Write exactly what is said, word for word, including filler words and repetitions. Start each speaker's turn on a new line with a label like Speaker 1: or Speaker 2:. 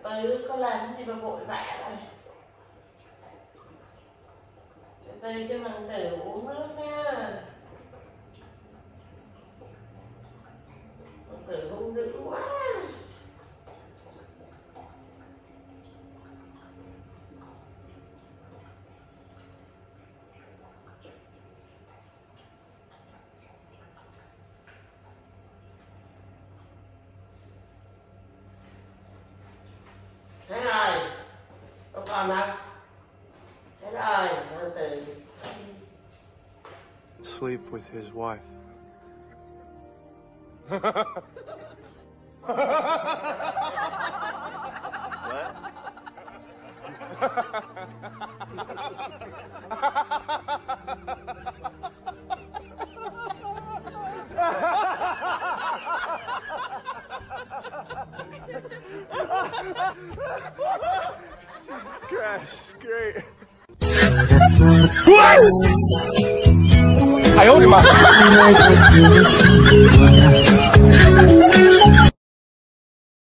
Speaker 1: từ có làm gì mà vội vã này. Từ từ cho hoàng tử uống nước nha. Hoàng tử hung dữ quá. Thế rồi, có còn không? Thế rồi, hoàng tử
Speaker 2: sleep with his wife. Gosh, great. 哎呦我的妈！